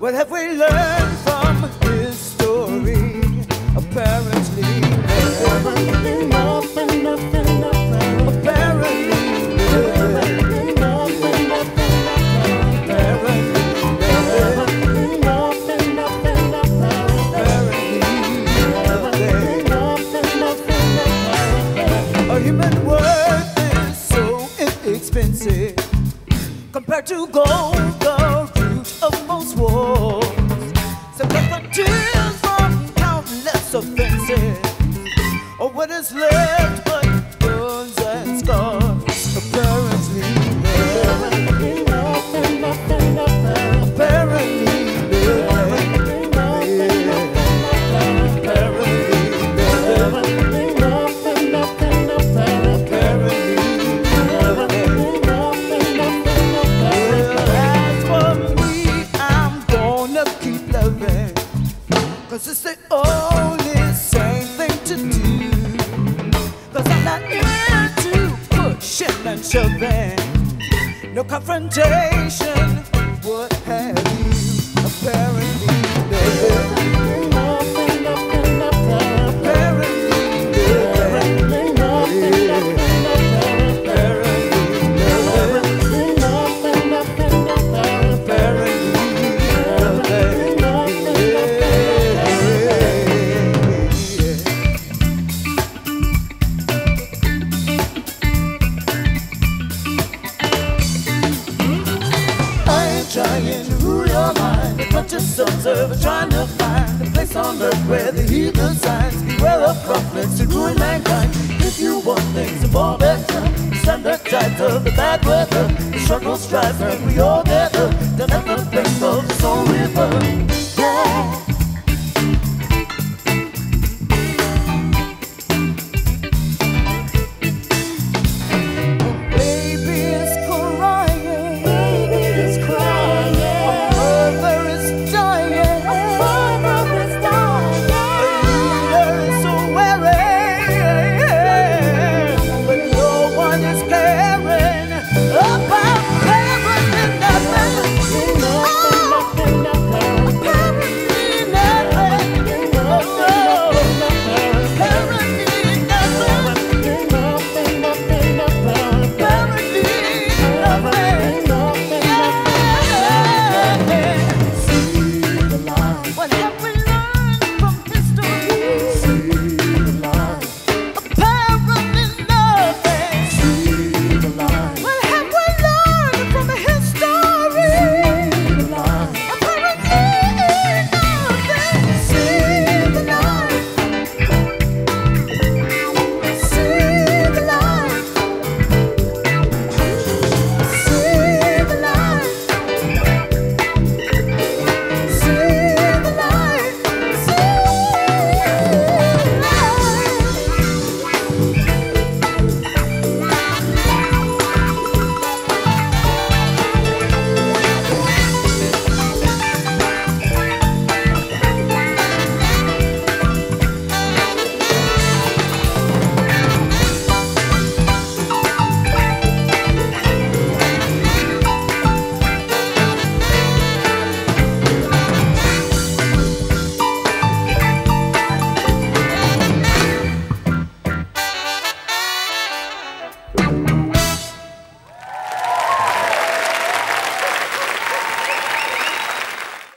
What have we learned from his story? Apparently nothing, nothing, nothing, nothing. Apparently nothing, nothing, nothing, apparently nothing, nothing, nothing. Apparently nothing, nothing, nothing. A human worth is so inexpensive compared to gold, the root of most wars. So cut the tears from countless offenses, or what is left but burns and scars. Apparently nothing, nothing, nothing, nothing. Apparently nothing, nothing, nothing. Apparently nothing, nothing, nothing, nothing. Apparently nothing, nothing, nothing, nothing. As for me, I'm gonna keep loving, 'cause it's the only sane thing to do. 'Cause I'm not into pushing and shoving, no confrontation, what have you. Apparently nothing, nothing, nothing, nothing. Apparently nothing, nothing, nothing, nothing. Apparently nothing, nothing, nothing, nothing. Apparently nothing, nothing, I ain't trying to rule your mind, but just observe, trying to find a place on earth where the heathen signs beware of conflicts and ruin mankind. If you want things to fall better, stand the tides of the bad weather, the struggle, strife, and we all gather down at the bank of the Soul River.